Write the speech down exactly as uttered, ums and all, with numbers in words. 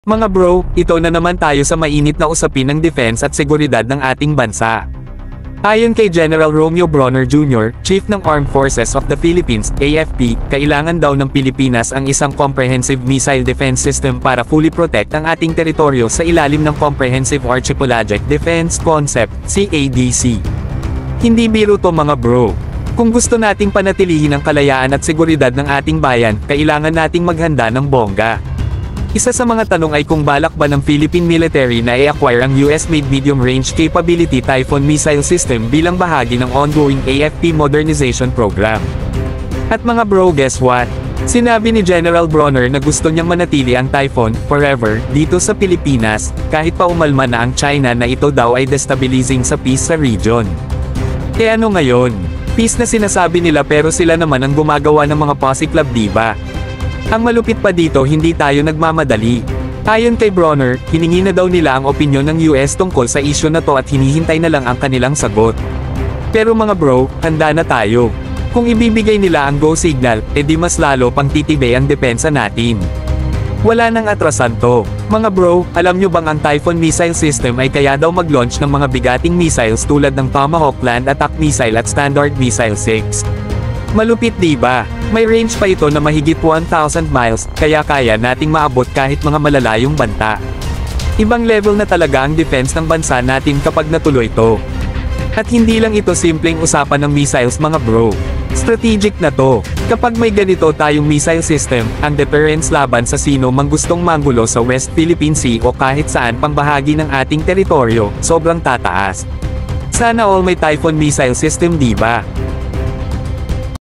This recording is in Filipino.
Mga bro, ito na naman tayo sa mainit na usapin ng defense at seguridad ng ating bansa. Ayon kay General Romeo Bronner Junior, Chief ng Armed Forces of the Philippines, A F P, kailangan daw ng Pilipinas ang isang comprehensive missile defense system para fully protect ang ating teritoryo sa ilalim ng Comprehensive Archipelagic Defense Concept, C A D C. Hindi biro to mga bro. Kung gusto nating panatilihin ang kalayaan at seguridad ng ating bayan, kailangan nating maghanda ng bongga. Isa sa mga tanong ay kung balak ba ng Philippine military na i-acquire ang U S-made medium-range capability Typhoon missile system bilang bahagi ng ongoing A F P modernization program. At mga bro, guess what? Sinabi ni General Bronner na gusto niyang manatili ang Typhoon forever dito sa Pilipinas, kahit pa umalma na ang China na ito daw ay destabilizing sa peace sa region. E ano ngayon? Peace na sinasabi nila pero sila naman ang gumagawa ng mga pasiklab, diba? Ang malupit pa dito, hindi tayo nagmamadali. Ayon kay Bronner, hiningi na daw nila ang opinyon ng U S tungkol sa isyu na to at hinihintay na lang ang kanilang sagot. Pero mga bro, handa na tayo. Kung ibibigay nila ang go signal, edi mas lalo pang titibay ang depensa natin. Wala nang atrasan to. Mga bro, alam nyo bang ang Typhoon missile system ay kaya daw mag-launch ng mga bigating missiles tulad ng Tomahawk Land Attack Missile at Standard Missile six? Malupit, diba? May range pa ito na mahigit one thousand miles, kaya kaya nating maabot kahit mga malalayong banta. Ibang level na talaga ang defense ng bansa natin kapag natuloy ito. At hindi lang ito simpleng usapan ng missiles mga bro. Strategic na to. Kapag may ganito tayong missile system, ang deterrence laban sa sino mang gustong manggulo sa West Philippine Sea o kahit saan pang bahagi ng ating teritoryo, sobrang tataas. Sana all may Typhoon missile system, diba?